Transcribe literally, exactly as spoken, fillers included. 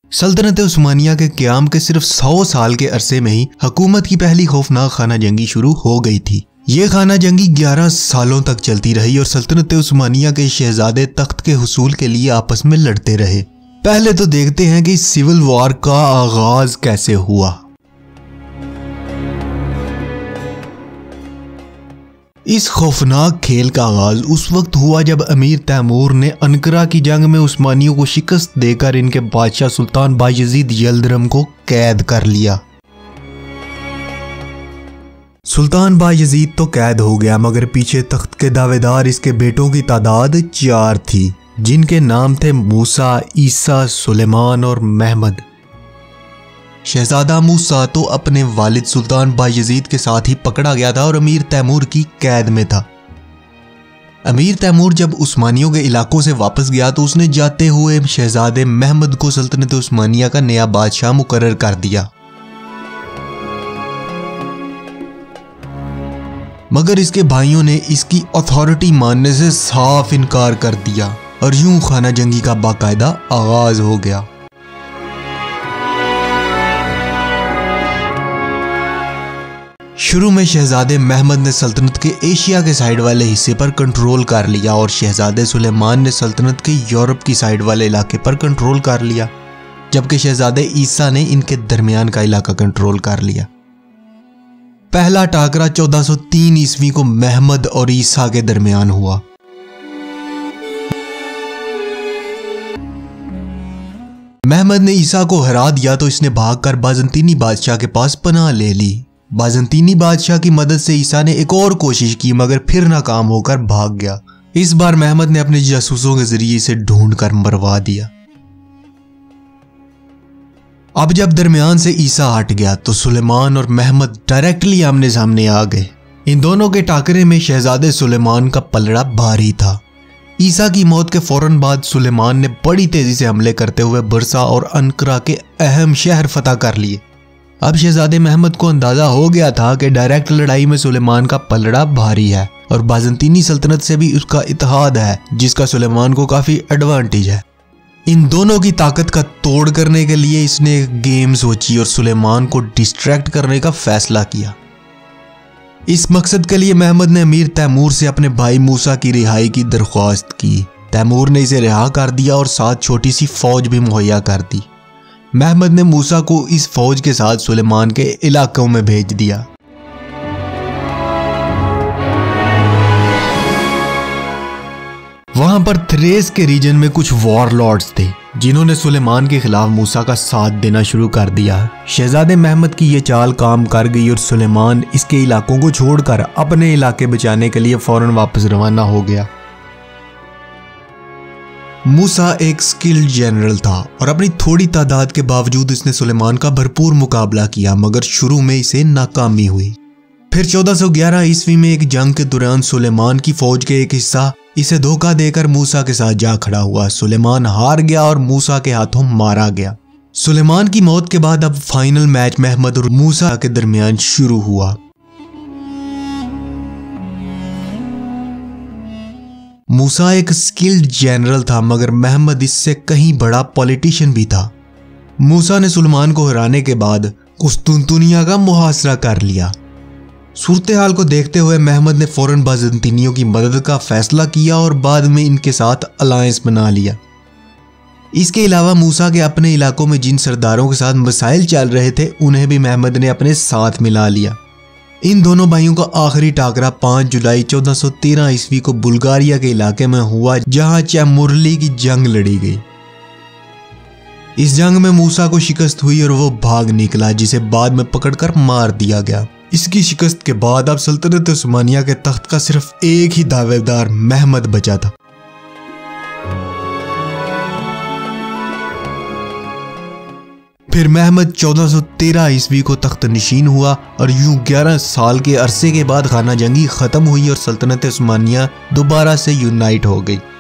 सल्तनत उस्मानिया के क़याम के सिर्फ सौ साल के अरसे में ही हुकूमत की पहली खौफनाक खाना जंगी शुरू हो गई थी। ये खाना जंगी ग्यारह सालों तक चलती रही और सल्तनत उस्मानिया के शहजादे तख्त के हुसूल के लिए आपस में लड़ते रहे। पहले तो देखते हैं कि सिविल वॉर का आगाज कैसे हुआ। इस खौफनाक खेल का आगाज उस वक्त हुआ जब अमीर तैमूर ने अनकरा की जंग में उस्मानियों को शिकस्त देकर इनके बादशाह सुल्तान बायजीद यल्दरम को कैद कर लिया। सुल्तान बायजीद तो कैद हो गया, मगर पीछे तख्त के दावेदार इसके बेटों की तादाद चार थी, जिनके नाम थे मूसा, ईसा, सुलेमान और महमद। शहजादा मूसा तो अपने वालिद सुल्तान बायजीद के साथ ही पकड़ा गया था और अमीर तैमूर की कैद में था। अमीर तैमूर जब उस्मानियों के इलाकों से वापस गया तो उसने जाते हुए शहजादे महमद को सल्तनत उस्मानिया का नया बादशाह मुकर्रर कर दिया, मगर इसके भाइयों ने इसकी अथॉरिटी मानने से साफ इनकार कर दिया और यूं खाना जंगी का बाकायदा आगाज हो गया। शुरू में शहजादे महमद ने सल्तनत के एशिया के साइड वाले हिस्से पर कंट्रोल कर लिया और शहजादे सुलेमान ने सल्तनत के यूरोप की साइड वाले इलाके पर कंट्रोल कर लिया, जबकि शहजादे ईसा ने इनके दरमियान का इलाका कंट्रोल कर लिया। पहला टाकरा चौदह सौ तीन ईस्वी को महमद और ईसा के दरमियान हुआ। महमद ने ईसा को हरा दिया तो इसने भागकर बाज़ंतीनी बादशाह के पास पनाह ले ली। बाज़ंतीनी बादशाह की मदद से ईसा ने एक और कोशिश की, मगर फिर नाकाम होकर भाग गया। इस बार महमद ने अपने जासूसों के जरिए इसे ढूंढकर मरवा दिया। अब जब दरमियान से ईसा हट गया तो सुलेमान और महमद डायरेक्टली आमने सामने आ गए। इन दोनों के टाकरे में शहजादे सुलेमान का पलड़ा भारी था। ईसा की मौत के फौरन बाद सुलेमान ने बड़ी तेजी से हमले करते हुए बुरसा और अनकरा के अहम शहर फतह कर लिए। अब शहजादे महमद को अंदाजा हो गया था कि डायरेक्ट लड़ाई में सुलेमान का पलड़ा भारी है और बाज़ंतीनी सल्तनत से भी उसका इत्तेहाद है, जिसका सुलेमान को काफी एडवांटेज है। इन दोनों की ताकत का तोड़ करने के लिए इसने एक गेम सोची और सुलेमान को डिस्ट्रैक्ट करने का फैसला किया। इस मकसद के लिए महमद ने अमीर तैमूर से अपने भाई मूसा की रिहाई की दरख्वास्त की। तैमूर ने इसे रिहा कर दिया और साथ छोटी सी फौज भी मुहैया कर दी। महमद ने मूसा को इस फौज के साथ सुलेमान के इलाकों में भेज दिया। वहां पर थ्रेस के रीजन में कुछ वॉरलॉर्ड्स थे, जिन्होंने सुलेमान के खिलाफ मूसा का साथ देना शुरू कर दिया। शहजादे महमद की यह चाल काम कर गई और सुलेमान इसके इलाकों को छोड़कर अपने इलाके बचाने के लिए फौरन वापस रवाना हो गया। मूसा एक स्किल्ड जनरल था और अपनी थोड़ी तादाद के बावजूद इसने सुलेमान का भरपूर मुकाबला किया, मगर शुरू में इसे नाकामी हुई। फिर चौदह सौ ग्यारह ईस्वी में एक जंग के दौरान सुलेमान की फौज के एक हिस्सा इसे धोखा देकर मूसा के साथ जा खड़ा हुआ। सुलेमान हार गया और मूसा के हाथों मारा गया। सुलेमान की मौत के बाद अब फाइनल मैच महमद और मूसा के दरमियान शुरू हुआ। मूसा एक स्किल्ड जनरल था, मगर महमद इससे कहीं बड़ा पॉलिटिशियन भी था। मूसा ने सुलेमान को हराने के बाद कुस्तुनतुनिया का मुहासरा कर लिया। सूरत हाल को देखते हुए महमद ने फौरन बाज़ंतीनियों की मदद का फैसला किया और बाद में इनके साथ अलायंस बना लिया। इसके अलावा मूसा के अपने इलाकों में जिन सरदारों के साथ मसाइल चल रहे थे, उन्हें भी महमद ने अपने साथ मिला लिया। इन दोनों भाइयों का आखिरी टाकरा पाँच जुलाई चौदह सौ तेरह ईस्वी को बुल्गारिया के इलाके में हुआ, जहां चैमुरली की जंग लड़ी गई। इस जंग में मूसा को शिकस्त हुई और वो भाग निकला, जिसे बाद में पकड़कर मार दिया गया। इसकी शिकस्त के बाद अब सल्तनत उस्मानिया के तख्त का सिर्फ एक ही दावेदार महमद बचा था। फिर महमद चौदह सौ तेरह ईस्वी को तख्त नशीन हुआ और यूं ग्यारह साल के अरसे के बाद खाना जंगी खत्म हुई और सल्तनत उस्मानिया दोबारा से यूनाइट हो गई।